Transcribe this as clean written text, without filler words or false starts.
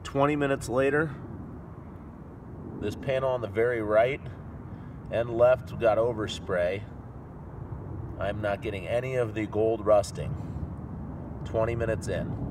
20 minutes later, this panel on the very right and left got overspray. I'm not getting any of the gold rusting. 20 minutes in.